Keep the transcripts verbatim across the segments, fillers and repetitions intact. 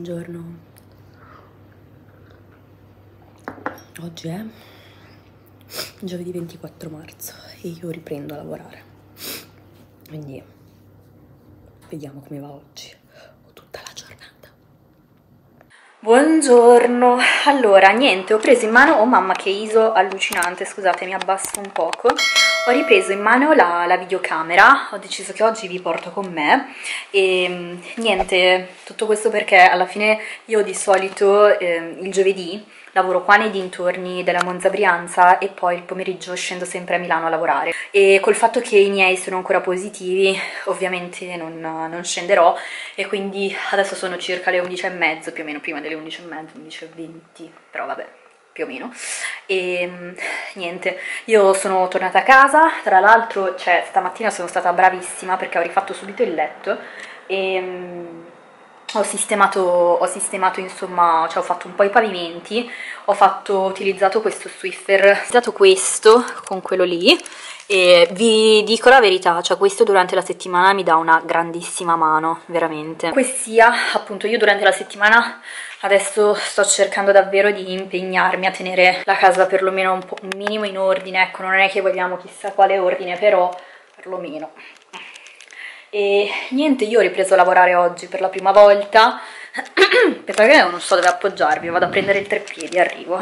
Buongiorno, oggi è giovedì ventiquattro marzo e io riprendo a lavorare, quindi vediamo come va oggi, ho tutta la giornata. Buongiorno, allora niente, ho preso in mano, oh mamma che I S O allucinante, scusate mi abbasso un poco. Ho ripreso in mano la, la videocamera, ho deciso che oggi vi porto con me e niente, tutto questo perché alla fine io di solito eh, il giovedì lavoro qua nei dintorni della Monza Brianza e poi il pomeriggio scendo sempre a Milano a lavorare e col fatto che i miei sono ancora positivi ovviamente non, non scenderò e quindi adesso sono circa le undici e mezzo, più o meno prima delle undici e mezzo, undici e venti, però vabbè più o meno. E niente, io sono tornata a casa, tra l'altro cioè stamattina sono stata bravissima perché ho rifatto subito il letto e um, ho sistemato, ho sistemato insomma, cioè ho fatto un po' i pavimenti, ho fatto, ho utilizzato questo Swiffer, ho utilizzato questo con quello lì e vi dico la verità, cioè questo durante la settimana mi dà una grandissima mano, veramente. Comunque sia, appunto io durante la settimana adesso sto cercando davvero di impegnarmi a tenere la casa perlomeno un, po', un minimo in ordine, ecco, non è che vogliamo chissà quale ordine, però perlomeno. E niente, io ho ripreso a lavorare oggi per la prima volta, perché non so dove appoggiarmi, vado a prendere il treppiedi, arrivo.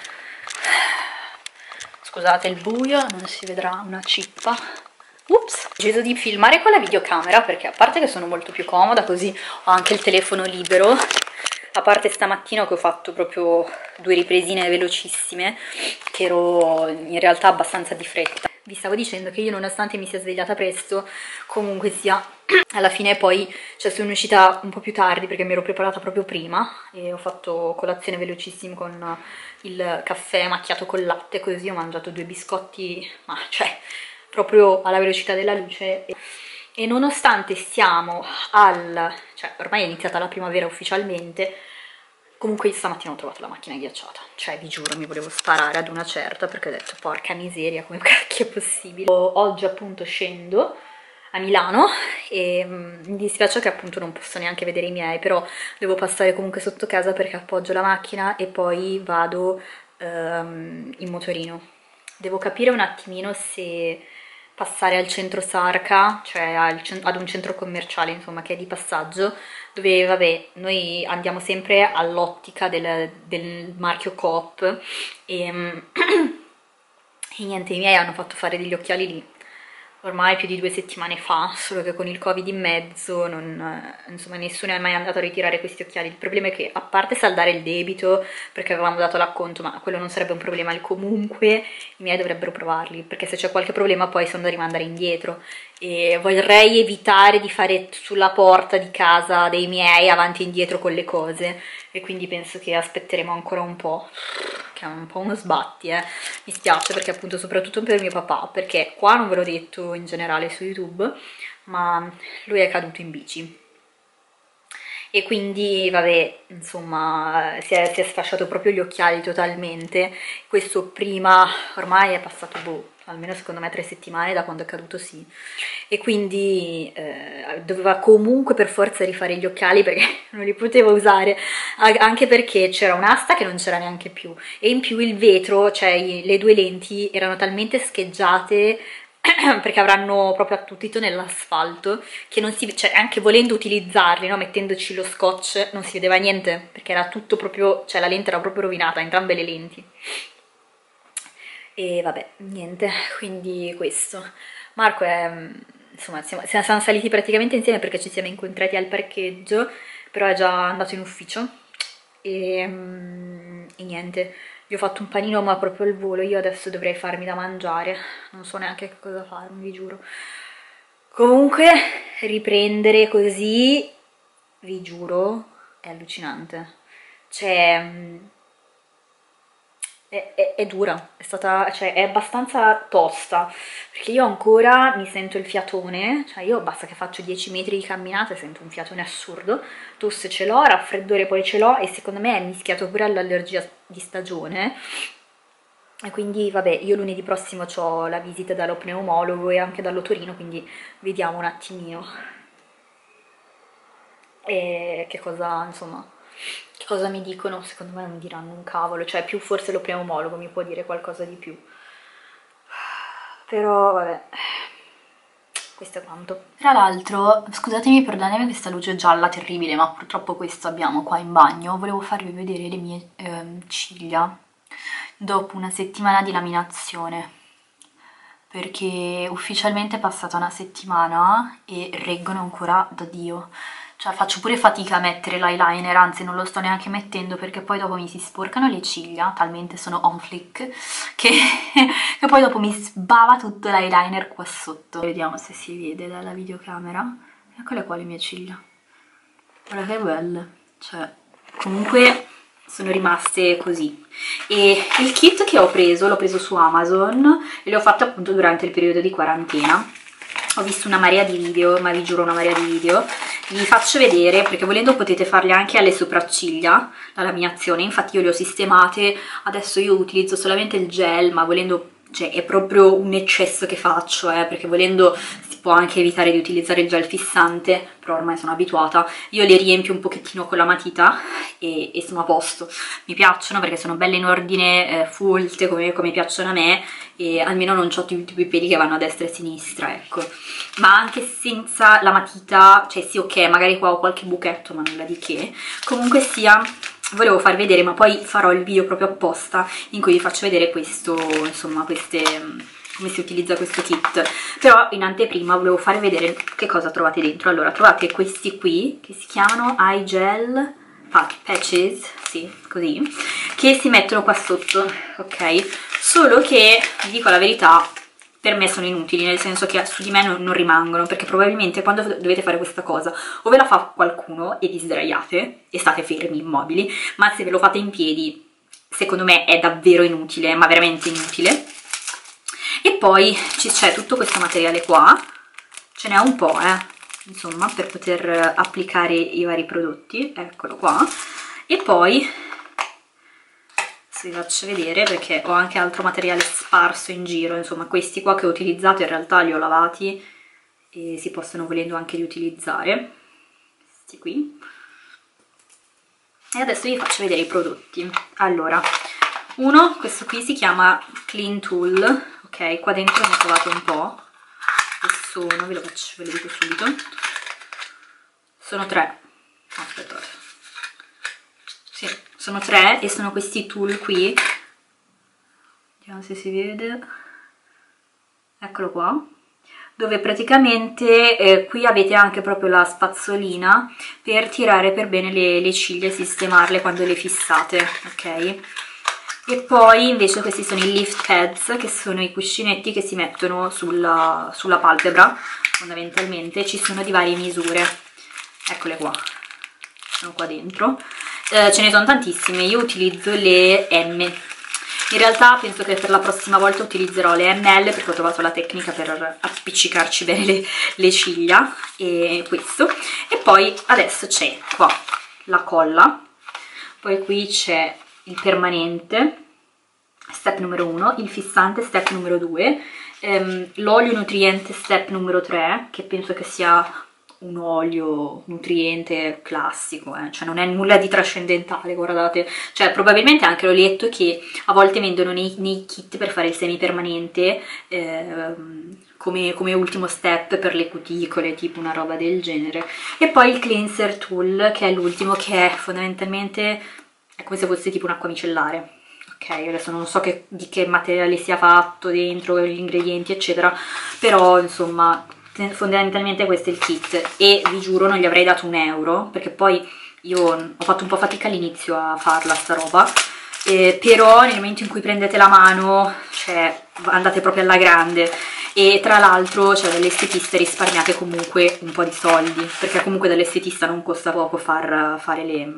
Scusate il buio, non si vedrà una cippa. Ups, ho deciso di filmare con la videocamera perché a parte che sono molto più comoda, così ho anche il telefono libero, a parte stamattina che ho fatto proprio due ripresine velocissime, che ero in realtà abbastanza di fretta. Vi stavo dicendo che io nonostante mi sia svegliata presto, comunque sia, alla fine poi cioè, sono uscita un po' più tardi perché mi ero preparata proprio prima e ho fatto colazione velocissima con il caffè macchiato col latte, così ho mangiato due biscotti, ma cioè proprio alla velocità della luce. E nonostante siamo al, cioè ormai è iniziata la primavera ufficialmente, comunque stamattina ho trovato la macchina ghiacciata, cioè vi giuro mi volevo sparare ad una certa perché ho detto porca miseria, come cacchio è possibile. Oggi appunto scendo a Milano e um, mi dispiace che appunto non posso neanche vedere i miei, però devo passare comunque sotto casa perché appoggio la macchina e poi vado um, in motorino. Devo capire un attimino se passare al centro Sarca, cioè al, ad un centro commerciale insomma che è di passaggio, dove vabbè noi andiamo sempre all'ottica del, del marchio Coop e, e niente, i miei hanno fatto fare degli occhiali lì ormai più di due settimane fa, solo che con il Covid in mezzo non, insomma nessuno è mai andato a ritirare questi occhiali. Il problema è che a parte saldare il debito perché avevamo dato l'acconto, ma quello non sarebbe un problema, comunque i miei dovrebbero provarli perché se c'è qualche problema poi sono da rimandare indietro e vorrei evitare di fare sulla porta di casa dei miei avanti e indietro con le cose e quindi penso che aspetteremo ancora un po', che è un po' uno sbatti, eh. Mi spiace perché appunto soprattutto per mio papà, perché qua non ve l'ho detto in generale su YouTube, ma lui è caduto in bici e quindi vabbè insomma si è, si è sfasciato proprio gli occhiali totalmente. Questo prima ormai è passato boh, almeno secondo me tre settimane da quando è caduto, sì, e quindi eh, doveva comunque per forza rifare gli occhiali perché non li poteva usare, anche perché c'era un'asta che non c'era neanche più e in più il vetro, cioè le due lenti erano talmente scheggiate perché avranno proprio attutito nell'asfalto che non si, cioè anche volendo utilizzarli, no, mettendoci lo scotch non si vedeva niente perché era tutto proprio, cioè la lente era proprio rovinata, entrambe le lenti. E vabbè, niente, quindi questo. Marco è, insomma, siamo, siamo saliti praticamente insieme perché ci siamo incontrati al parcheggio, però è già andato in ufficio e, e niente. Gli ho fatto un panino ma proprio al volo, io adesso dovrei farmi da mangiare, non so neanche che cosa farmi, vi giuro. Comunque riprendere così, vi giuro, è allucinante. Cioè, è, è, è dura, è stata, cioè è abbastanza tosta, perché io ancora mi sento il fiatone, cioè io basta che faccio dieci metri di camminata e sento un fiatone assurdo, tosse ce l'ho, raffreddore poi ce l'ho e secondo me è mischiato pure all'allergia di stagione e quindi vabbè io lunedì prossimo ho la visita dallo pneumologo e anche dall'otorino, quindi vediamo un attimino e che cosa insomma Che cosa mi dicono? Secondo me non mi diranno un cavolo, cioè più forse lo pneumologo mi può dire qualcosa di più. Però vabbè, questo è quanto. Tra l'altro, scusatemi per darmi questa luce gialla terribile, ma purtroppo questo abbiamo qua in bagno. Volevo farvi vedere le mie ehm, ciglia dopo una settimana di laminazione, perché ufficialmente è passata una settimana e reggono ancora da Dio. Cioè faccio pure fatica a mettere l'eyeliner, anzi non lo sto neanche mettendo perché poi dopo mi si sporcano le ciglia, talmente sono on flick, che, che poi dopo mi sbava tutto l'eyeliner qua sotto. Vediamo se si vede dalla videocamera. Eccole qua le mie ciglia. Guarda che belle. Cioè, comunque sono rimaste così. E il kit che ho preso, l'ho preso su Amazon e l'ho fatto appunto durante il periodo di quarantena. Ho visto una marea di video, ma vi giuro una marea di video. Vi faccio vedere, perché volendo potete farle anche alle sopracciglia, la laminazione. Infatti io le ho sistemate, adesso io utilizzo solamente il gel, ma volendo, cioè è proprio un eccesso che faccio, eh, perché volendo si può anche evitare di utilizzare il gel fissante, però ormai sono abituata. Io le riempio un pochettino con la matita e, e sono a posto. Mi piacciono perché sono belle in ordine, eh, fulte, come, come piacciono a me, e almeno non ho tutti i peli che vanno a destra e a sinistra, ecco. Ma anche senza la matita, cioè sì, ok, magari qua ho qualche buchetto, ma nulla di che. Comunque sia, volevo far vedere, ma poi farò il video proprio apposta in cui vi faccio vedere questo, insomma, queste, come si utilizza questo kit. Però in anteprima volevo fare vedere che cosa trovate dentro. Allora, trovate questi qui, che si chiamano Eye Gel Patches, sì, così, che si mettono qua sotto, ok? Solo che, vi dico la verità, per me sono inutili, nel senso che su di me non, non rimangono, perché probabilmente quando dovete fare questa cosa o ve la fa qualcuno e vi sdraiate e state fermi, immobili, ma se ve lo fate in piedi, secondo me è davvero inutile, ma veramente inutile. E poi c'è tutto questo materiale qua, ce n'è un po', eh, insomma, per poter applicare i vari prodotti, eccolo qua. E poi vi faccio vedere perché ho anche altro materiale sparso in giro, insomma questi qua che ho utilizzato in realtà li ho lavati e si possono volendo anche riutilizzare, questi qui. E adesso vi faccio vedere i prodotti. Allora, uno, questo qui si chiama Clean Tool, ok, qua dentro ne ho trovato un po', che sono, ve lo faccio, ve lo dico subito, sono tre, aspettate, sì, sono tre e sono questi tool qui, vediamo se si vede, eccolo qua, dove praticamente eh, qui avete anche proprio la spazzolina per tirare per bene le, le ciglia e sistemarle quando le fissate, ok? E poi invece questi sono i lift pads, che sono i cuscinetti che si mettono sulla, sulla palpebra, fondamentalmente. Ci sono di varie misure, eccole qua, sono qua dentro. Eh, ce ne sono tantissime, io utilizzo le M. In realtà penso che per la prossima volta utilizzerò le M L perché ho trovato la tecnica per appiccicarci bene le, le ciglia, e questo. E poi adesso c'è qua la colla, poi qui c'è il permanente, step numero uno, il fissante, step numero due, ehm, l'olio nutriente, step numero tre, che penso che sia un olio nutriente classico, eh? Cioè non è nulla di trascendentale, guardate, cioè probabilmente anche l'olietto che a volte vendono nei, nei kit per fare il semipermanente, ehm, come, come ultimo step per le cuticole, tipo una roba del genere. E poi il cleanser tool, che è l'ultimo, che è fondamentalmente è come se fosse tipo un acqua micellare, ok? Adesso non so che, di che materiale sia fatto dentro, gli ingredienti eccetera, però insomma fondamentalmente questo è il kit e vi giuro non gli avrei dato un euro, perché poi io ho fatto un po' fatica all'inizio a farla sta roba, eh, però nel momento in cui prendete la mano, cioè andate proprio alla grande. E tra l'altro, cioè, dall'estetista risparmiate comunque un po' di soldi, perché comunque dall'estetista non costa poco far fare le...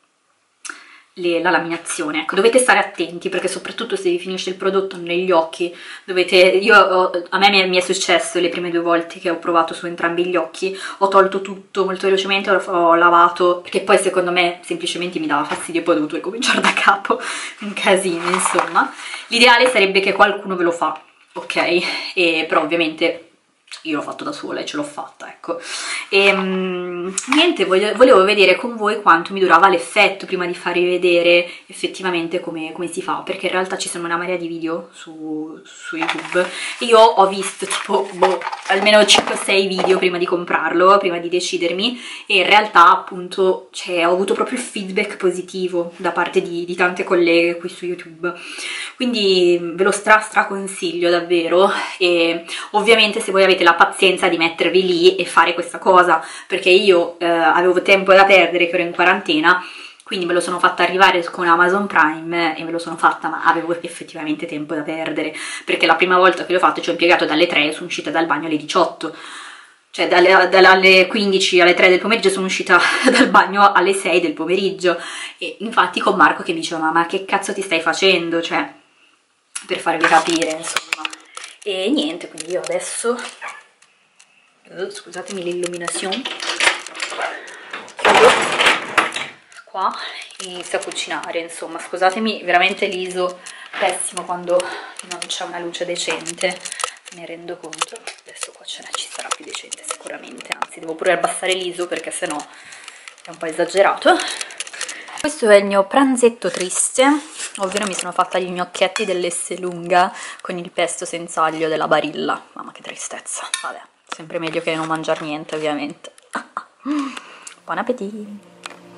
Le, la laminazione. Ecco, dovete stare attenti perché soprattutto se vi finisce il prodotto negli occhi dovete, io ho, a me mi è successo le prime due volte che ho provato su entrambi gli occhi, ho tolto tutto molto velocemente, ho, ho lavato, perché poi secondo me semplicemente mi dava fastidio e poi ho dovuto ricominciare da capo, un casino insomma. L'ideale sarebbe che qualcuno ve lo fa, ok? E, però ovviamente io l'ho fatto da sola e ce l'ho fatta, ecco. E um, niente, voglio, volevo vedere con voi quanto mi durava l'effetto prima di farvi vedere effettivamente come, come si fa, perché in realtà ci sono una marea di video su, su YouTube e io ho visto tipo boh, almeno cinque sei video prima di comprarlo, prima di decidermi, e in realtà appunto cioè, ho avuto proprio il feedback positivo da parte di, di tante colleghe qui su YouTube, quindi ve lo stra stra consiglio davvero. E ovviamente se voi avete la pazienza di mettervi lì e fare questa cosa, perché io eh, avevo tempo da perdere che ero in quarantena, quindi me lo sono fatta arrivare con Amazon Prime e me lo sono fatta, ma avevo effettivamente tempo da perdere, perché la prima volta che l'ho fatto ci ho impiegato dalle tre e sono uscita dal bagno alle diciotto, cioè dalle, dalle quindici alle tre del pomeriggio sono uscita dal bagno alle sei del pomeriggio, e infatti con Marco che mi diceva ma che cazzo ti stai facendo, cioè per farvi capire insomma. E niente, quindi io adesso uh, scusatemi l'illuminazione, chiudo qua e inizio a cucinare, insomma. Scusatemi veramente l'ISO pessimo quando non c'è una luce decente, ne rendo conto. Adesso qua ce ne ci sarà più decente sicuramente, anzi devo pure abbassare l'ISO perché sennò è un po' esagerato. Questo è il mio pranzetto triste, ovvero mi sono fatta gli gnocchetti dell'Esselunga con il pesto senza aglio della Barilla. Mamma che tristezza, vabbè, sempre meglio che non mangiare niente ovviamente. Buon appetito!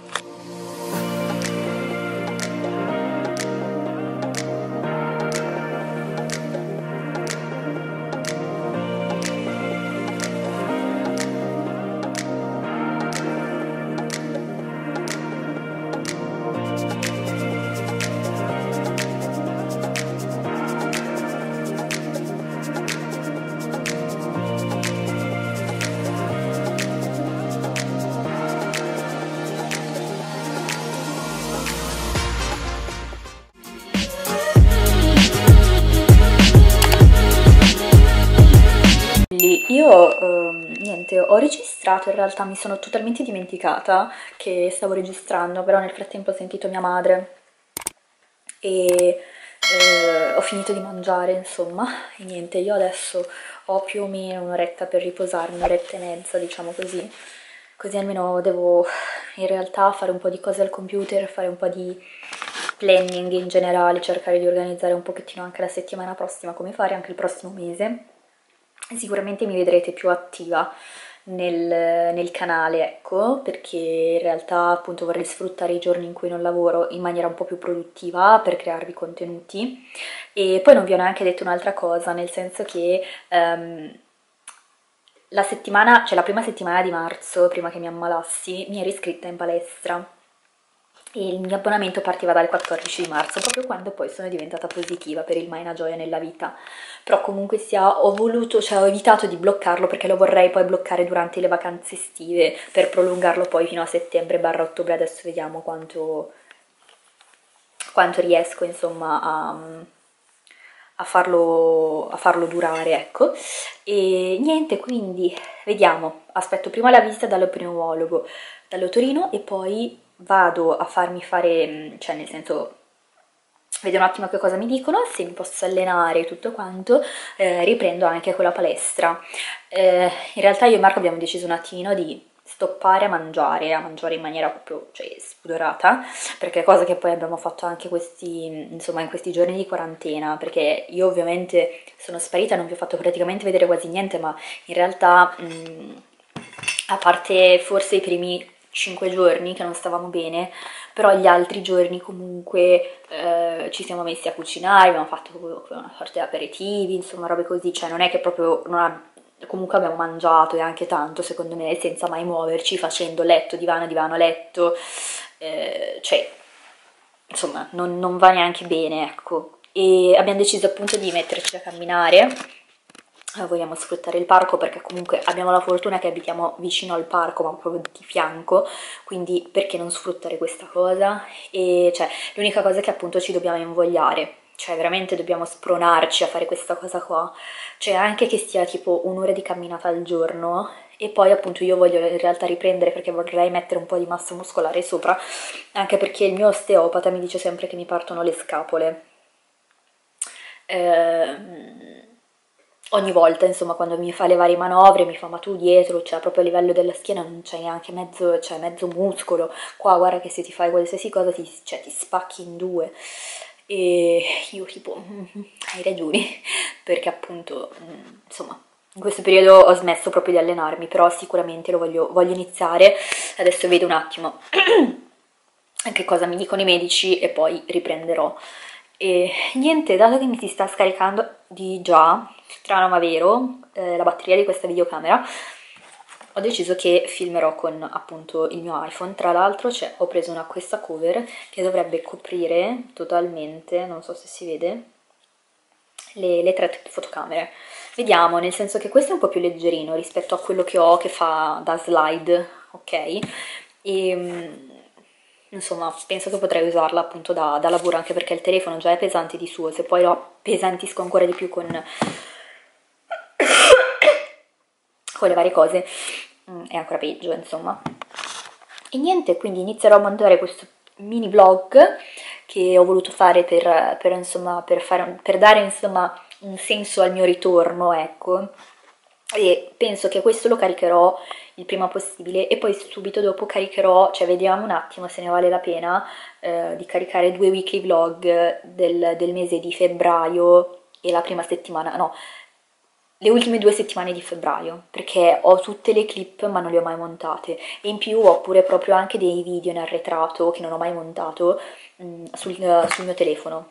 Io ehm, niente, ho registrato, in realtà mi sono totalmente dimenticata che stavo registrando, però nel frattempo ho sentito mia madre e eh, ho finito di mangiare, insomma, e niente, io adesso ho più o meno un'oretta per riposarmi, un'oretta e mezza, diciamo così, così almeno devo in realtà fare un po' di cose al computer, fare un po' di planning in generale, cercare di organizzare un pochettino anche la settimana prossima, come fare anche il prossimo mese. Sicuramente mi vedrete più attiva nel, nel canale, ecco, perché in realtà appunto vorrei sfruttare i giorni in cui non lavoro in maniera un po' più produttiva per crearvi contenuti. E poi non vi ho neanche detto un'altra cosa, nel senso che um, la settimana, cioè la prima settimana di marzo, prima che mi ammalassi, mi ero iscritta in palestra e il mio abbonamento partiva dal quattordici di marzo, proprio quando poi sono diventata positiva per il Mai una gioia nella vita. Però comunque sia, ho voluto, cioè ho evitato di bloccarlo perché lo vorrei poi bloccare durante le vacanze estive per prolungarlo poi fino a settembre barra ottobre. Adesso vediamo quanto, quanto riesco insomma a, a, farlo, a farlo durare, ecco. E niente, quindi vediamo, aspetto prima la visita dall'opiniologo, dall'otorino, e poi vado a farmi fare, cioè nel senso vedo un attimo che cosa mi dicono, se mi posso allenare e tutto quanto, eh, riprendo anche con la palestra. Eh, in realtà io e Marco abbiamo deciso un attimino di stoppare a mangiare, a mangiare in maniera proprio, cioè, spudorata, perché è cosa che poi abbiamo fatto anche questi, insomma, in questi giorni di quarantena, perché io ovviamente sono sparita, non vi ho fatto praticamente vedere quasi niente, ma in realtà, mh, a parte forse i primi cinque giorni che non stavamo bene, però gli altri giorni comunque eh, ci siamo messi a cucinare, abbiamo fatto una sorta di aperitivi, insomma robe così, cioè non è che proprio non ha, comunque abbiamo mangiato, e anche tanto secondo me, senza mai muoverci, facendo letto, divano, divano, letto, eh, cioè insomma non, non va neanche bene, ecco. E abbiamo deciso appunto di metterci a camminare. Vogliamo sfruttare il parco perché comunque abbiamo la fortuna che abitiamo vicino al parco, ma proprio di fianco, quindi perché non sfruttare questa cosa? E cioè l'unica cosa è che appunto ci dobbiamo invogliare, cioè veramente dobbiamo spronarci a fare questa cosa qua, cioè anche che sia tipo un'ora di camminata al giorno. E poi appunto io voglio in realtà riprendere perché vorrei mettere un po' di massa muscolare sopra, anche perché il mio osteopata mi dice sempre che mi partono le scapole. Ehm ogni volta, insomma, quando mi fa le varie manovre, mi fa ma tu dietro, cioè proprio a livello della schiena non c'è neanche mezzo, cioè, mezzo muscolo, qua guarda che se ti fai qualsiasi cosa ti, cioè, ti spacchi in due. E io tipo, "Mm, hai ragione", perché appunto, mm, insomma, in questo periodo ho smesso proprio di allenarmi, però sicuramente lo voglio, voglio iniziare, adesso vedo un attimo che cosa mi dicono i medici e poi riprenderò. E niente, dato che mi si sta scaricando di già, strano ma vero, eh, la batteria di questa videocamera, ho deciso che filmerò con appunto il mio iPhone. Tra l'altro ho preso una questa cover che dovrebbe coprire totalmente, non so se si vede, le, le tre fotocamere. Vediamo, nel senso che questo è un po' più leggerino rispetto a quello che ho che fa da slide, ok? E insomma, penso che potrei usarla appunto da, da lavoro, anche perché il telefono già è pesante di suo, se poi lo pesantisco ancora di più con, con le varie cose, è ancora peggio, insomma. E niente, quindi inizierò a montare questo mini vlog che ho voluto fare per, per, insomma, per, fare, per dare insomma un senso al mio ritorno, ecco. E penso che questo lo caricherò il prima possibile e poi subito dopo caricherò, cioè vediamo un attimo se ne vale la pena eh, di caricare due weekly vlog del, del mese di febbraio e la prima settimana, no, le ultime due settimane di febbraio, perché ho tutte le clip ma non le ho mai montate, e in più ho pure proprio anche dei video in arretrato che non ho mai montato mh, sul, sul mio telefono.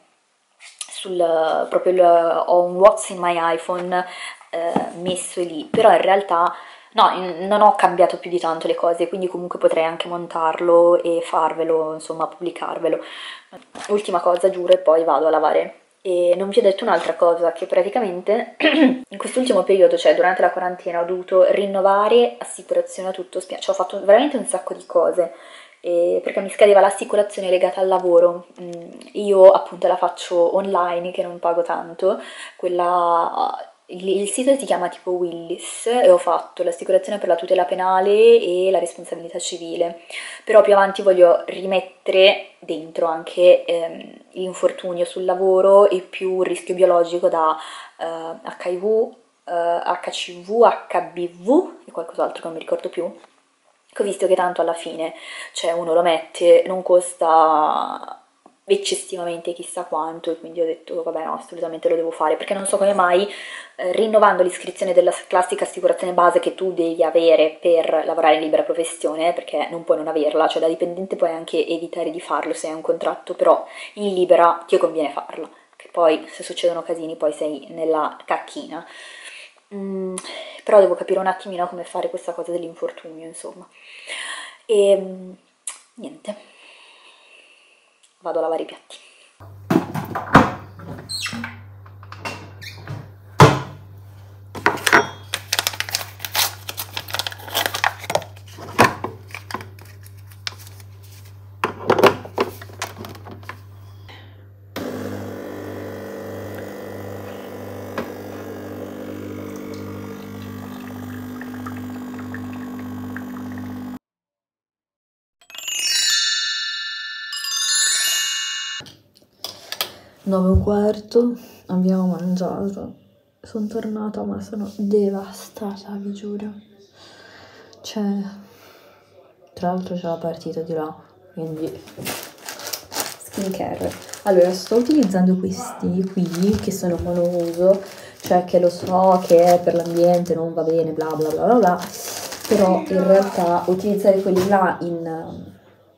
Sul, proprio il, ho un What's in my iPhone eh, messo lì, però in realtà no, in- non ho cambiato più di tanto le cose, quindi comunque potrei anche montarlo e farvelo, insomma, pubblicarvelo. Ultima cosa, giuro, e poi vado a lavare. E non vi ho detto un'altra cosa, che praticamente in quest'ultimo periodo, cioè durante la quarantena, ho dovuto rinnovare assicurazione a tutto spiano, cioè ho fatto veramente un sacco di cose, eh, perché mi scadeva l'assicurazione legata al lavoro. Mm, io appunto la faccio online, che non pago tanto, quella... Il, il sito si chiama tipo Willis e ho fatto l'assicurazione per la tutela penale e la responsabilità civile, però più avanti voglio rimettere dentro anche ehm, l'infortunio sul lavoro e più il rischio biologico da eh, H I V, eh, H C V, H B V e qualcos'altro che non mi ricordo più, che ho visto che tanto alla fine, cioè uno lo mette, non costa eccessivamente chissà quanto, e quindi ho detto vabbè no, assolutamente lo devo fare, perché non so come mai eh, rinnovando l'iscrizione della classica assicurazione base che tu devi avere per lavorare in libera professione, perché non puoi non averla, cioè da dipendente puoi anche evitare di farlo se hai un contratto, però in libera ti conviene farlo, che poi se succedono casini poi sei nella cacchina. Mm, però devo capire un attimino come fare questa cosa dell'infortunio, insomma. E mm, niente, vado a lavare i piatti. nove e un quarto, abbiamo mangiato, sono tornata ma sono devastata, vi giuro. Cioè, tra l'altro c'è la partita di là, quindi skincare. Allora, sto utilizzando questi qui che sono monouso, cioè che lo so che è per l'ambiente, non va bene, bla bla bla bla bla, però in realtà utilizzare quelli là in,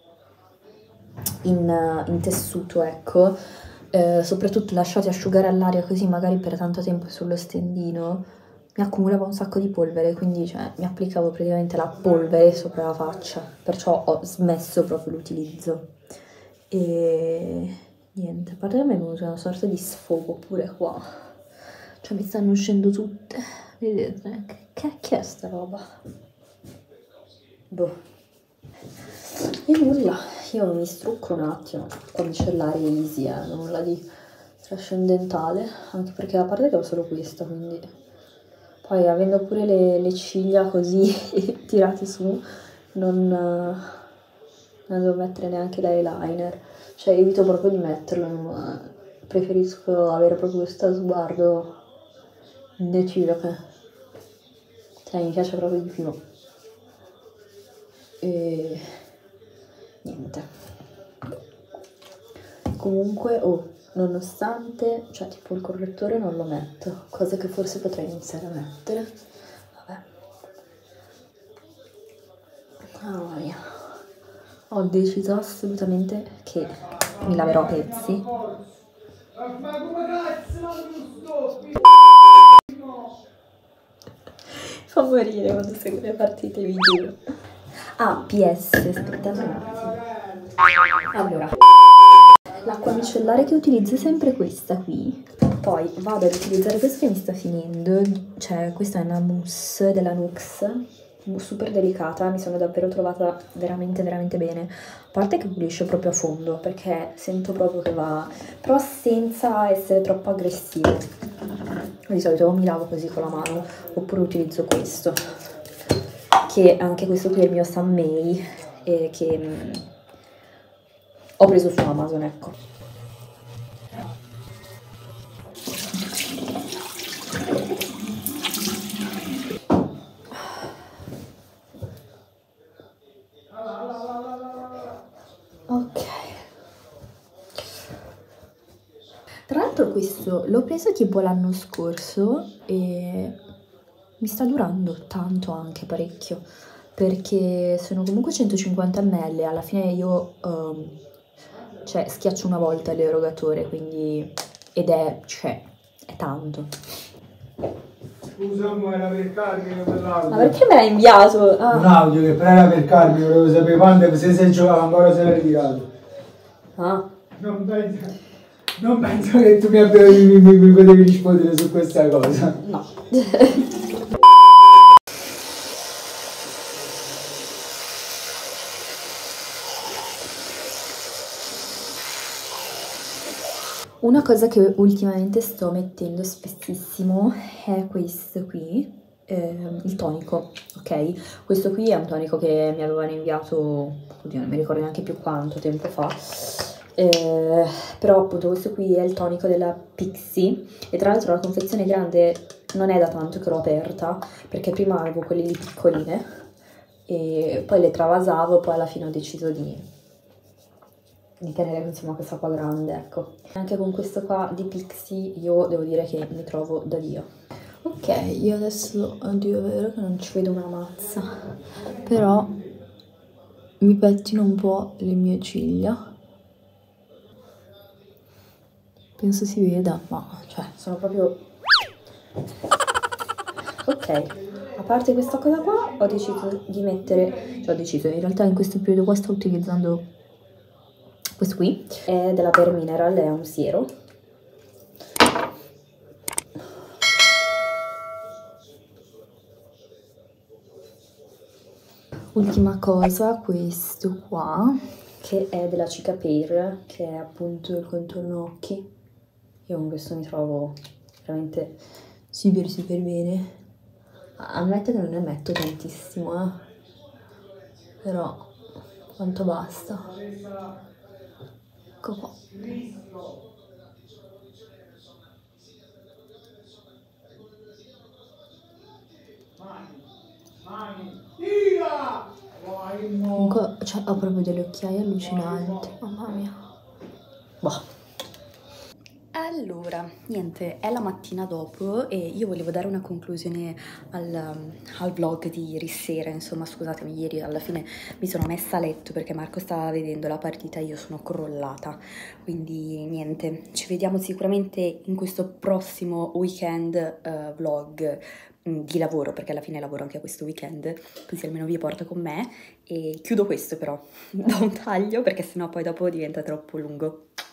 in, in tessuto, ecco, eh, soprattutto lasciati asciugare all'aria così magari per tanto tempo sullo stendino, mi accumulava un sacco di polvere, quindi cioè, mi applicavo praticamente la polvere sopra la faccia, perciò ho smesso proprio l'utilizzo. E niente, a parte che mi è venuta una sorta di sfogo pure qua, cioè mi stanno uscendo tutte, vedete, che cacchio è sta roba? Boh. E nulla, io mi strucco un attimo, cancellare easy, eh, nulla di trascendentale, anche perché a parte che ho solo questa, quindi poi avendo pure le, le ciglia così tirate su, non, non devo mettere neanche l'eyeliner, cioè evito proprio di metterlo, ma preferisco avere proprio questo sguardo decido che cioè, mi piace proprio di più. E niente. Comunque, oh, nonostante, cioè tipo il correttore non lo metto, cosa che forse potrei iniziare a mettere. Vabbè. Mamma mia. Ho deciso assolutamente che mi laverò a pezzi. Ma come cazzo non stoppi? Fa morire quando seguo le partite, vi giuro. Ah, P S, aspettate un attimo. Allora, l'acqua micellare che utilizzo è sempre questa qui. Poi vado ad utilizzare questa che mi sta finendo. Cioè, questa è una mousse della Nux, super delicata, mi sono davvero trovata veramente veramente bene. A parte che pulisce proprio a fondo, perché sento proprio che va, però senza essere troppo aggressivo. Di solito o mi lavo così con la mano, oppure utilizzo questo, che anche questo qui è il mio Sunmay, e che mh, ho preso su Amazon, ecco. Ok. Tra l'altro questo l'ho preso tipo l'anno scorso e mi sta durando tanto, anche parecchio, perché sono comunque centocinquanta millilitri, alla fine io um, cioè schiaccio una volta l'erogatore, quindi ed è, cioè, è tanto. Scusa, ma era per Carmine quell'audio. Ma perché me l'hai inviato? Ah. Un audio che però era per Carmine, volevo sapere quando, se si giocava ancora, se l'ha ritirato. Ah. Non penso, non penso che tu mi, abbia, mi, mi, mi potevi rispondere su questa cosa. No. Una cosa che ultimamente sto mettendo spessissimo è questo qui, eh, il tonico, ok? Questo qui è un tonico che mi avevano inviato, oddio non mi ricordo neanche più quanto tempo fa, eh, però appunto questo qui è il tonico della Pixi, e tra l'altro la confezione grande non è da tanto che l'ho aperta, perché prima avevo quelle lì piccoline e poi le travasavo, poi alla fine ho deciso di... di tenere insomma questa qua grande, ecco. Anche con questo qua di Pixi io devo dire che mi trovo da Dio. Ok, io adesso, oddio, è vero che non ci vedo una mazza, però mi pettino un po' le mie ciglia. Penso si veda, ma cioè sono proprio... Ok, a parte questa cosa qua ho deciso di mettere, cioè ho deciso, in realtà in questo periodo qua sto utilizzando questo qui, è della Bare Mineral, è un siero. Ultima cosa, questo qua, che è della Cicapair, che è appunto il contorno occhi. Io con questo mi trovo veramente super super bene. Ammetto che non ne metto tantissimo, eh. Però quanto basta. Ecco qua. Comunque, cioè, ho proprio delle occhiaie allucinanti, mamma mia. Boh. Allora, niente, è la mattina dopo e io volevo dare una conclusione al, al vlog di ieri sera, insomma scusatemi, ieri alla fine mi sono messa a letto perché Marco stava vedendo la partita e io sono crollata, quindi niente, ci vediamo sicuramente in questo prossimo weekend uh, vlog mh, di lavoro, perché alla fine lavoro anche questo weekend, così almeno vi porto con me, e chiudo questo però, da un taglio perché sennò poi dopo diventa troppo lungo.